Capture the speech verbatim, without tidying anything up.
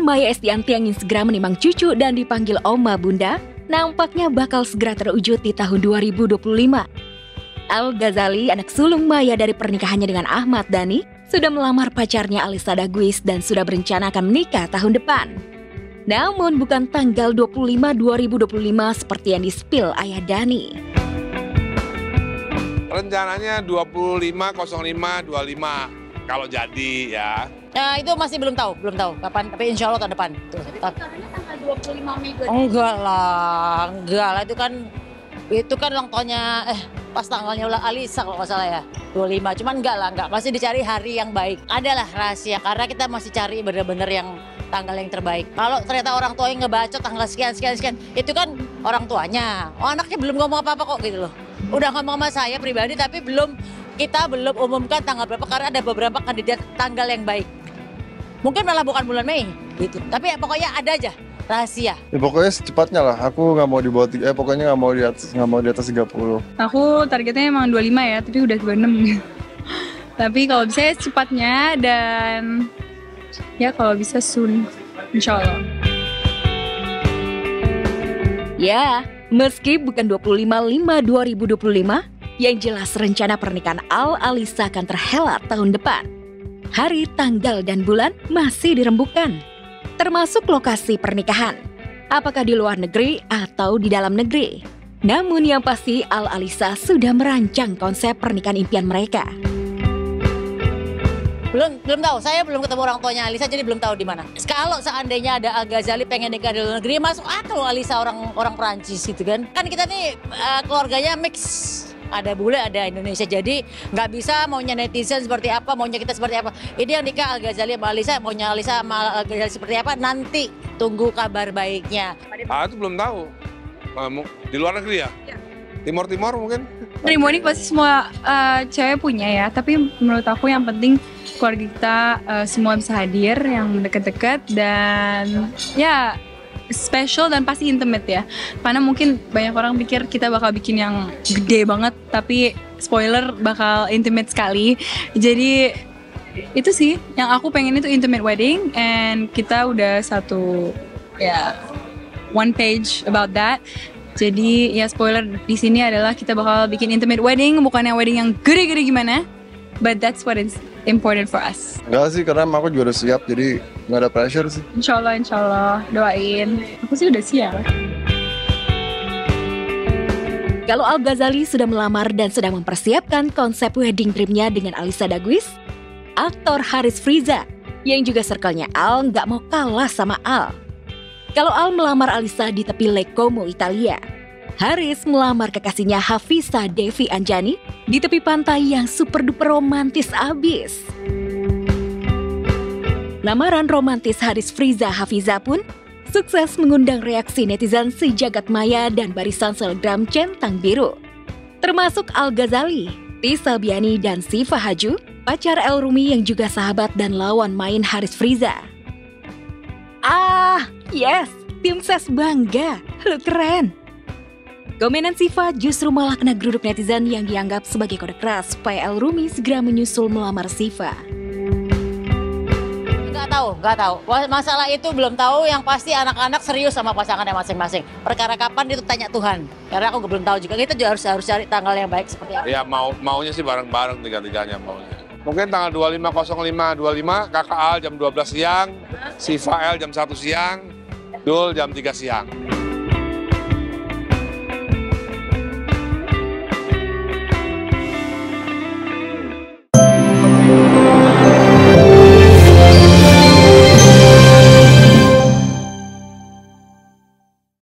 Maya Estianty yang ingin segera menimang cucu dan dipanggil Oma Bunda, nampaknya bakal segera terwujud di tahun dua ribu dua puluh lima. Al Ghazali, anak sulung Maya dari pernikahannya dengan Ahmad Dhani, sudah melamar pacarnya Alyssa Daguis dan sudah berencana akan menikah tahun depan. Namun bukan tanggal dua puluh lima dua ribu dua puluh lima seperti yang di-spill ayah Dhani. Rencananya dua puluh lima nol lima dua puluh lima kalau jadi ya. Ya itu masih belum tahu, belum tahu kapan, tapi insya Allah tahun depan. Tuh, Karena tanggal dua puluh lima Mei. enggak lah, enggak lah itu kan itu kan ulang tahunnya eh pas tanggalnya ulang Alyssa kalau nggak salah ya dua puluh lima. Cuman enggak lah, enggak, masih dicari hari yang baik. Adalah rahasia karena kita masih cari bener-bener yang tanggal yang terbaik. Kalau ternyata orang tuanya ngebacot tanggal sekian sekian sekian, itu kan orang tuanya. Oh anaknya belum ngomong apa-apa kok gitu loh. Udah ngomong sama saya pribadi tapi belum kita belum umumkan tanggal berapa karena ada beberapa kandidat tanggal yang baik. Mungkin malah bukan bulan Mei gitu. Tapi ya, pokoknya ada aja rahasia. Ya, pokoknya secepatnya lah. Aku nggak mau di bawah eh pokoknya nggak mau di atas nggak mau di atas tiga puluh. Aku targetnya emang dua puluh lima ya, tapi udah dua puluh enam. Tapi kalau bisa secepatnya dan ya kalau bisa soon, insya Allah. Ya, meski bukan dua puluh lima lima dua ribu dua puluh lima, yang jelas rencana pernikahan Al Alyssa akan terhelat tahun depan. Hari, tanggal, dan bulan masih dirembukan, termasuk lokasi pernikahan. Apakah di luar negeri atau di dalam negeri? Namun yang pasti Al Alyssa sudah merancang konsep pernikahan impian mereka. Belum belum tahu, saya belum ketemu orang tuanya Alyssa jadi belum tahu di mana. Kalau seandainya ada Al Ghazali pengen nikah di luar negeri, masuk akal Alyssa orang orang Perancis gitu kan. Kan kita nih uh, keluarganya mix. Ada bule, ada Indonesia, jadi nggak bisa maunya netizen seperti apa, maunya kita seperti apa. Ini yang nikah Al Ghazali sama Alyssa, maunya Alyssa sama Al Ghazali seperti apa, nanti tunggu kabar baiknya. Ah itu belum tahu. Di luar negeri ya? Ya. Timur-timur mungkin? Ceremony pasti semua uh, cewek punya ya, tapi menurut aku yang penting keluarga kita uh, semua bisa hadir, yang deket-deket dan ya special dan pasti intimate ya. Karena mungkin banyak orang pikir kita bakal bikin yang gede banget, tapi spoiler bakal intimate sekali. Jadi itu sih yang aku pengen, itu intimate wedding, and kita udah satu ya one page about that. Jadi ya spoiler di sini adalah kita bakal bikin intimate wedding, bukan yang wedding yang gede-gede gimana, but that's what is important for us. Enggak sih, karena emang aku juga udah siap, jadi nggak ada pressure sih. Insya Allah, insya Allah, doain. Aku sih udah siap. Kalau Al Ghazali sudah melamar dan sedang mempersiapkan konsep wedding dream-nya dengan Alyssa Daguis, aktor Haris Friza, yang juga circle-nya Al, nggak mau kalah sama Al. Kalau Al melamar Alyssa di tepi Lake Como, Italia, Haris melamar kekasihnya Hafisa Devi Anjani di tepi pantai yang super duper romantis abis. Lamaran romantis Haris Friza Hafiza pun sukses mengundang reaksi netizen sejagat maya dan barisan selebgram centang biru. Termasuk Al Ghazali, Tisa Biani, dan Siva Haju, pacar El Rumi yang juga sahabat dan lawan main Haris Friza. Ah, yes, tim ses bangga, lu keren. Komenan Siva justru malah kena geruduk netizen yang dianggap sebagai kode keras supaya El Rumi segera menyusul melamar Siva. Nggak tahu, nggak tahu. Masalah itu belum tahu, yang pasti anak-anak serius sama pasangannya masing-masing. Perkara kapan itu tanya Tuhan. Karena aku belum tahu juga, kita juga harus harus cari tanggal yang baik seperti apa. Ya mau maunya sih bareng-bareng tiga-tiganya maunya. Mungkin tanggal dua puluh lima nol lima dua puluh lima, kakak Al jam dua belas siang, Siva L jam satu siang, Dul jam tiga siang.